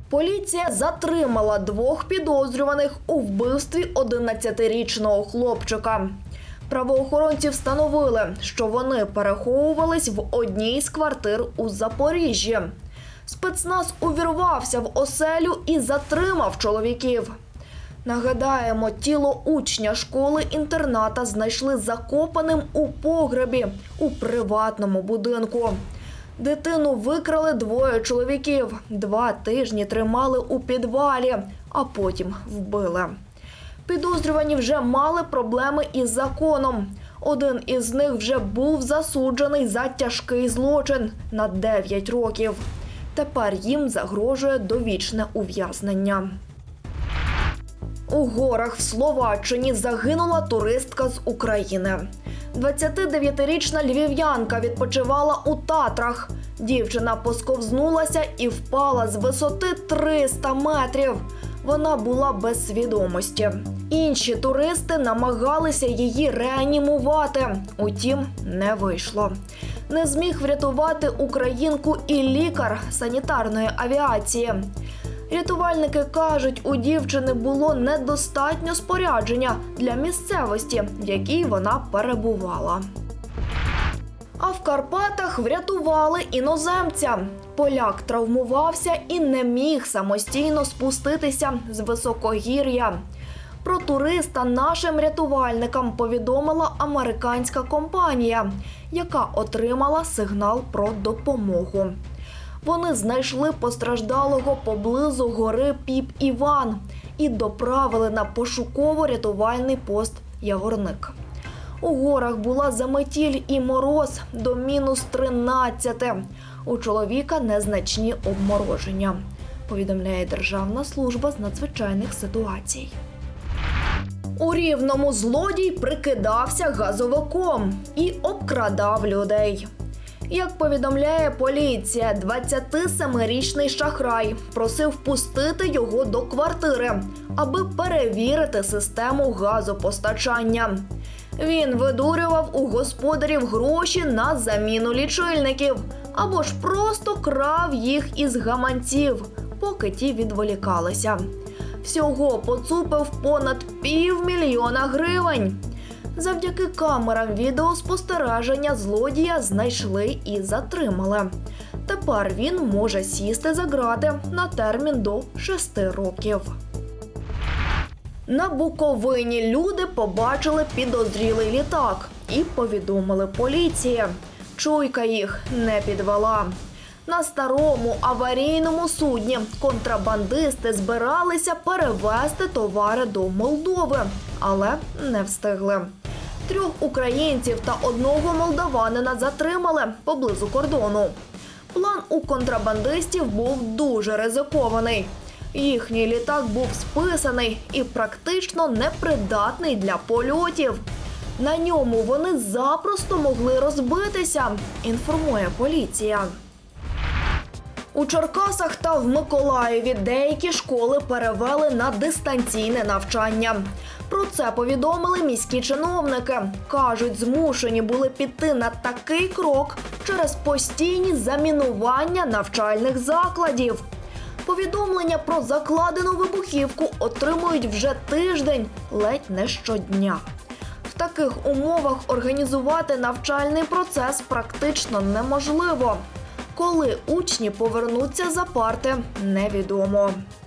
Поліція затримала 2 підозрюваних у вбивстві 11-річного хлопчика. Правоохоронці встановили, що вони переховувались в одній з квартир у Запоріжжі. Спецназ увірвався в оселю і затримав чоловіків. Нагадаємо, тіло учня школи-інтерната знайшли закопаним у погребі у приватному будинку. Дитину викрали 2 чоловіків, 2 тижні тримали у підвалі, а потім вбили. Підозрювані вже мали проблеми із законом. Один із них вже був засуджений за тяжкий злочин на 9 років. Тепер їм загрожує довічне ув'язнення. У горах в Словаччині загинула туристка з України. 29-річна львів'янка відпочивала у Татрах. Дівчина посковзнулася і впала з висоти 300 метрів. Вона була без свідомості. Інші туристи намагалися її реанімувати, утім не вийшло. Не зміг врятувати українку і лікар санітарної авіації. Рятувальники кажуть, у дівчини було недостатньо спорядження для місцевості, в якій вона перебувала. А в Карпатах врятували іноземця. Поляк травмувався і не міг самостійно спуститися з високогір'я. Про туриста нашим рятувальникам повідомила американська компанія, яка отримала сигнал про допомогу. Вони знайшли постраждалого поблизу гори Піп-Іван і доправили на пошуково-рятувальний пост Ягорник. У горах була заметіль і мороз до -13. У чоловіка незначні обмороження, повідомляє Державна служба з надзвичайних ситуацій. У Рівному злодій прикидався газовиком і обкрадав людей. Як повідомляє поліція, 27-річний шахрай просив пустити його до квартири, аби перевірити систему газопостачання. Він видурював у господарів гроші на заміну лічильників або ж просто крав їх із гаманців, поки ті відволікалися. Всього поцупив понад 500 000 гривень. Завдяки камерам відеоспостереження злодія знайшли і затримали. Тепер він може сісти за ґрати на термін до 6 років. На Буковині люди побачили підозрілий літак і повідомили поліції. Чуйка їх не підвела. На старому аварійному судні контрабандисти збиралися перевезти товари до Молдови, але не встигли. 3 українців та 1 молдаванина затримали поблизу кордону. План у контрабандистів був дуже ризикований. Їхній літак був списаний і практично непридатний для польотів. На ньому вони запросто могли розбитися, інформує поліція. У Черкасах та в Миколаєві деякі школи перевели на дистанційне навчання. Про це повідомили міські чиновники. Кажуть, змушені були піти на такий крок через постійні замінування навчальних закладів. Повідомлення про закладену вибухівку отримують вже тиждень, ледь не щодня. В таких умовах організувати навчальний процес практично неможливо. Коли учні повернуться за парти, невідомо.